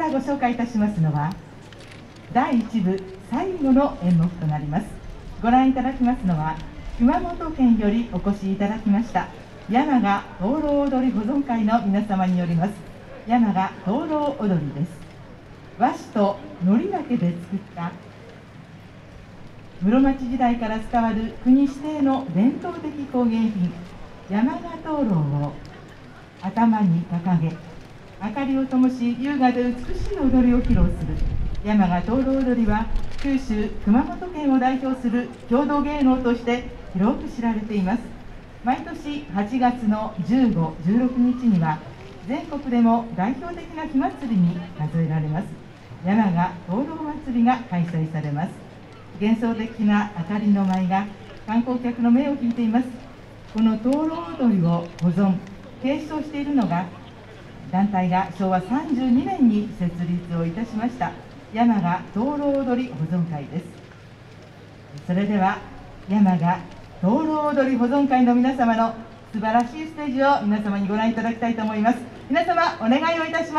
からご紹介いたしますのは第1部最後の演目となります。ご覧いただきますのは熊本県よりお越しいただきました山鹿灯籠踊り保存会の皆様によります山鹿灯籠踊りです。和紙と糊だけで作った室町時代から伝わる国指定の伝統的工芸品山鹿灯籠を頭に掲げ、明かりを灯し優雅で美しい踊りを披露する山鹿灯籠踊りは、九州熊本県を代表する郷土芸能として広く知られています。毎年8月の15、16日には全国でも代表的な火祭りに数えられます山鹿灯籠祭りが開催されます。幻想的な明かりの舞が観光客の目を引いています。この灯籠踊りを保存、継承しているのが団体が昭和32年に設立をいたしました山鹿灯籠踊り保存会です。それでは山鹿灯籠踊り保存会の皆様の素晴らしいステージを皆様にご覧いただきたいと思います。皆様お願いをいたします。